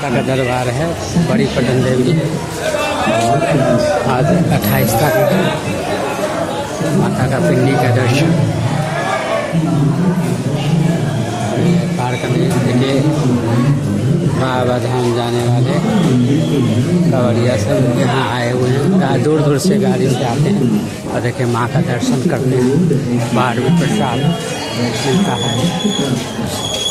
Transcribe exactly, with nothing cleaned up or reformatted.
माता का दरबार है, बड़ी पटन देवी है। आज अट्ठाईस तारीख है, माता का पिंडी का दर्शन पार्क में। देखिए बाबा धाम जाने वाले कांवड़िया सब यहाँ आए हुए हैं, दूर दूर से गाड़ी से आते हैं और देखिए माँ का दर्शन करते हैं। बाहर भी प्रसाद मिलता है।